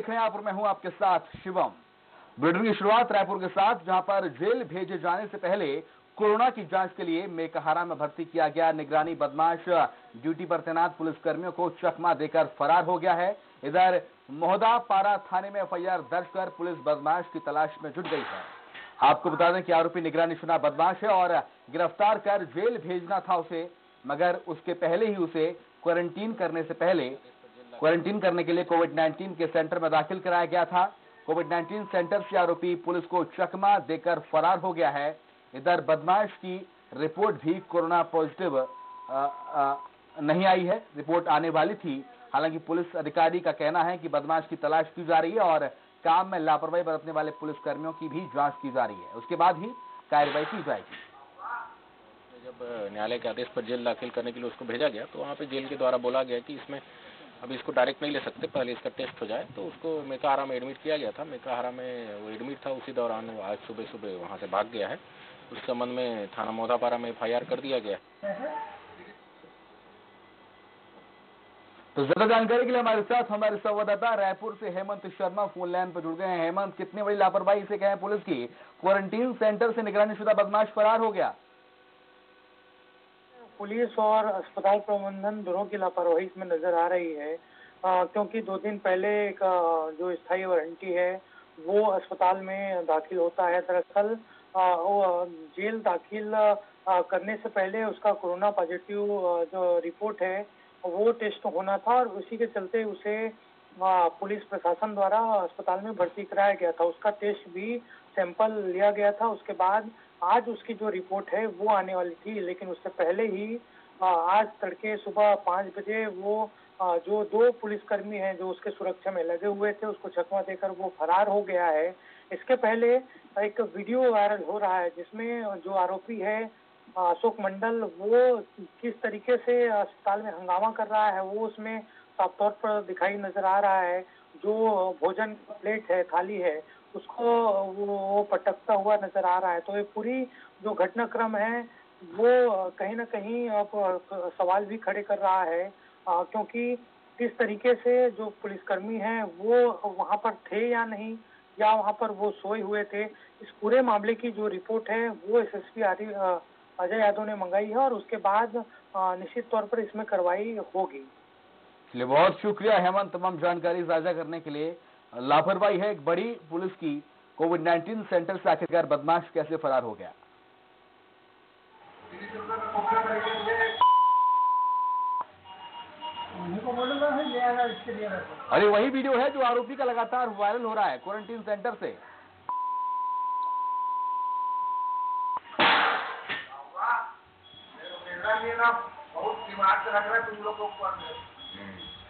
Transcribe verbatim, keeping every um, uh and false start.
देख रहे हैं आप और मैं हूं आपके साथ शिवम। बुलेटिन की शुरुआत रायपुर के साथ, जहां पर जेल भेजे जाने से पहले कोरोना की जांच के लिए मेकाहारा में भर्ती किया गया निगरानी बदमाश ड्यूटी पर तैनात पुलिसकर्मियों को चकमा देकर फरार हो गया है। इधर मोहदा पारा थाने में एफ आई आर दर्ज कर पुलिस बदमाश की तलाश में जुट गई है। आपको बता दें कि आरोपी निगरानी शुदा बदमाश है और गिरफ्तार कर जेल भेजना था उसे, मगर उसके पहले ही उसे क्वारंटीन करने से पहले क्वारंटीन करने के लिए कोविड नाइन्टीन के सेंटर में दाखिल कराया गया था। कोविड नाइन्टीन सेंटर से आरोपी पुलिस को चकमा देकर फरार हो गया है। इधर बदमाश की रिपोर्ट भी कोरोना पॉजिटिव आ, आ, नहीं आई है, रिपोर्ट आने वाली थी। हालांकि पुलिस अधिकारी का कहना है कि बदमाश की तलाश की जा रही है और काम में लापरवाही बरतने वाले पुलिसकर्मियों की भी जांच की जा रही है, उसके बाद ही कार्रवाई की जाएगी। जब न्यायालय के आदेश पर जेल दाखिल करने के लिए उसको भेजा गया तो वहाँ पे जेल के द्वारा बोला गया कि इसमें अभी इसको डायरेक्ट नहीं ले सकते, पहले इसका टेस्ट हो जाए। तो उसको मेकाहारा में एडमिट किया गया था। मेकाहारा में वो एडमिट था, उसी दौरान वो आज सुबह सुबह वहाँ से भाग गया है। उस संबंध में थाना मोहदापारा में एफ आई आर कर दिया गया। तो ज्यादा जानकारी के लिए हमारे साथ हमारे संवाददाता रायपुर से हेमंत शर्मा फोन लाइन पर जुड़ गए हैं। हेमंत, कितनी बड़ी लापरवाही से कहें पुलिस की, क्वारंटीन सेंटर से निगरानी शुदा बदमाश फरार हो गया। पुलिस और अस्पताल प्रबंधन दोनों की लापरवाही इसमें नजर आ रही है, आ, क्योंकि दो दिन पहले एक जो स्थायी वारंटी है वो अस्पताल में दाखिल होता है। दरअसल वो जेल दाखिल आ, करने से पहले उसका कोरोना पॉजिटिव जो रिपोर्ट है वो टेस्ट होना था और उसी के चलते उसे आ, पुलिस प्रशासन द्वारा अस्पताल में भर्ती कराया गया था। उसका टेस्ट भी सैंपल लिया गया था। उसके बाद आज उसकी जो रिपोर्ट है वो आने वाली थी, लेकिन उससे पहले ही आज तड़के सुबह पाँच बजे वो जो दो पुलिसकर्मी हैं जो उसके सुरक्षा में लगे हुए थे उसको चकमा देकर वो फरार हो गया है। इसके पहले एक वीडियो वायरल हो रहा है जिसमें जो आरोपी है अशोक मंडल वो किस तरीके से अस्पताल में हंगामा कर रहा है वो उसमें साफ तौर पर दिखाई नजर आ रहा है। जो भोजन का प्लेट है, थाली है, उसको वो पटकता हुआ नजर आ रहा है। तो ये पूरी जो घटनाक्रम है वो कहीं ना कहीं अब सवाल भी खड़े कर रहा है, आ, क्योंकि किस तरीके से जो पुलिसकर्मी हैं वो वहां पर थे या नहीं, या वहां पर वो सोए हुए थे। इस पूरे मामले की जो रिपोर्ट है वो S S P Ajay Yadav ने मंगाई है और उसके बाद निश्चित तौर पर इसमें कार्रवाई होगी। चलिए, बहुत शुक्रिया हेमंत तमाम जानकारी साझा करने के लिए। लापरवाही है एक बड़ी पुलिस की। कोविड नाइन्टीन सेंटर से आखिरकार बदमाश कैसे फरार हो गया। अरे वही वीडियो है जो आरोपी का लगातार वायरल हो रहा है क्वारंटीन सेंटर से। बहुत दिमाग से रख रहा है तुम लोग को।